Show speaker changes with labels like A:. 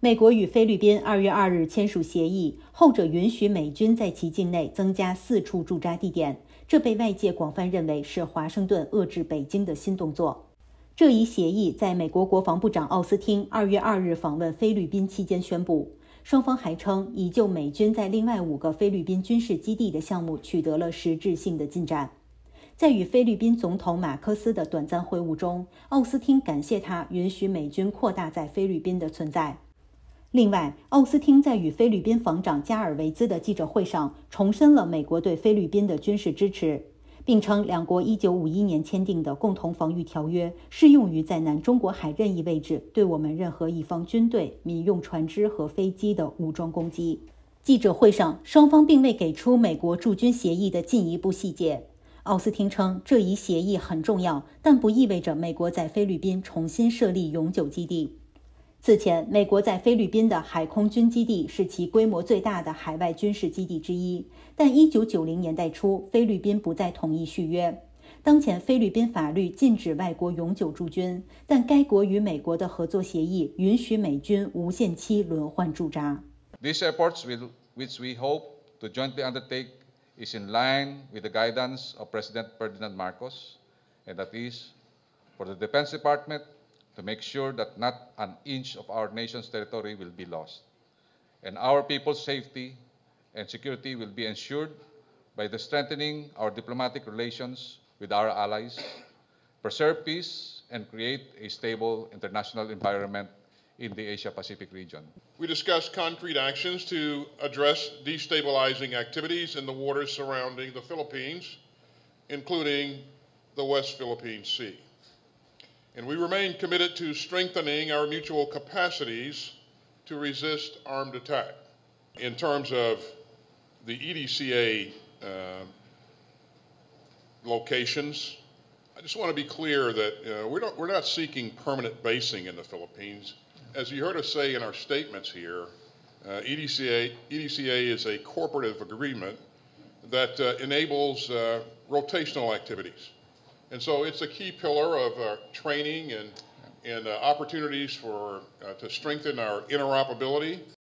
A: 美国与菲律宾2月2日签署协议，后者允许美军在其境内增加4处驻扎地点，这被外界广泛认为是华盛顿遏制北京的新动作。这一协议在美国国防部长奥斯汀2月2日访问菲律宾期间宣布，双方还称已就美军在另外5个菲律宾军事基地的项目取得了实质性的进展。在与菲律宾总统马克思的短暂会晤中，奥斯汀感谢他允许美军扩大在菲律宾的存在。另外，奥斯汀在与菲律宾防长加尔维兹的记者会上重申了美国对菲律宾的军事支持，并称两国1951年签订的共同防御条约适用于在南中国海任意位置对我们任何一方军队、民用船只和飞机的武装攻击。记者会上，双方并未给出美国驻军协议的进一步细节。奥斯汀称，这一协议很重要，但不意味着美国在菲律宾重新设立永久基地。此前，美国在菲律宾的海空军基地是其规模最大的海外军事基地之一，但1990年代初，菲律宾不再同意续约。当前，菲律宾法律禁止外国永久驻军，但该国与美国的合作协议允许美军无限期轮换驻扎。
B: These efforts, which we hope to jointly undertake, is in line with the guidance of President Ferdinand Marcos, and that is, for the Defense Department to make sure that not an inch of our nation's territory will be lost, and our people's safety and security will be ensured by the strengthening our diplomatic relations with our allies, preserve peace, and create a stable international environment in the Asia-Pacific region.
C: We discussed concrete actions to address destabilizing activities in the waters surrounding the Philippines, including the West Philippine Sea. And we remain committed to strengthening our mutual capacities to resist armed attack. In terms of the EDCA locations, I just want to be clear that we're not seeking permanent basing in the Philippines. As you heard us say in our statements here, EDCA is a cooperative agreement that enables rotational activities. And so it's a key pillar of training and opportunities to strengthen our interoperability.